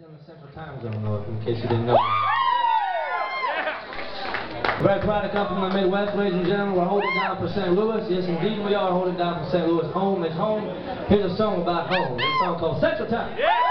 in the Central Time Zone, though, in case you didn't know. Very proud to come from the Midwest, ladies and gentlemen. We're holding down for St. Louis. Yes, indeed, we are holding down for St. Louis. Home is home. Here's a song about home. It's a song called Central Time. Yeah!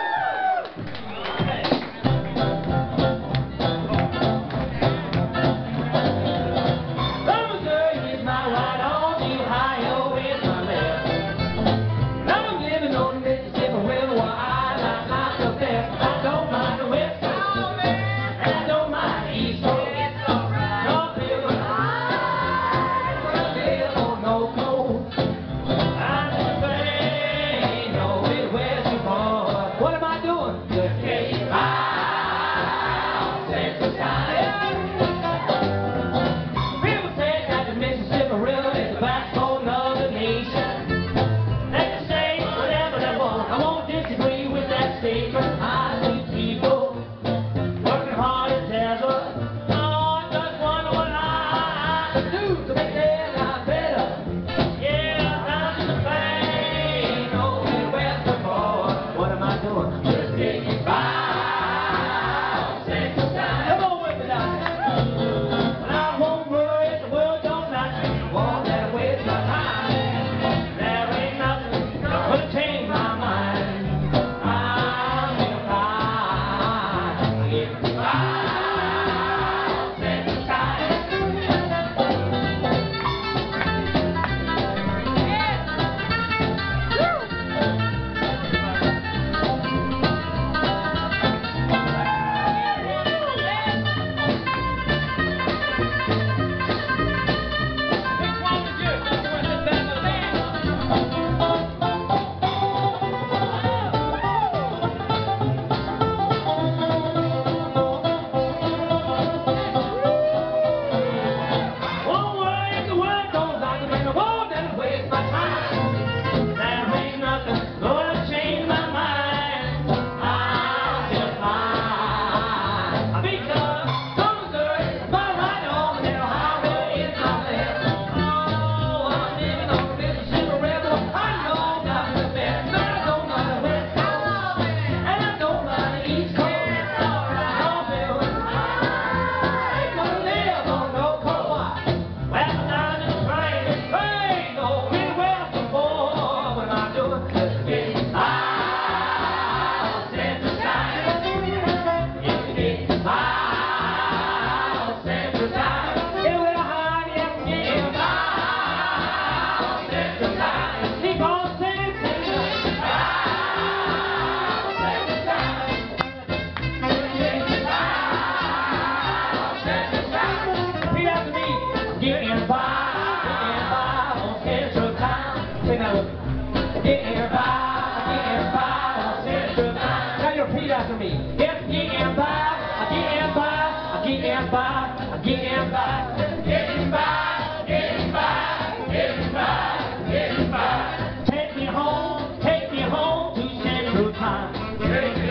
Repeat after me. If getting by, getting by, getting by, getting by, getting by, getting by, getting by, getting by. Take me home to Central Time.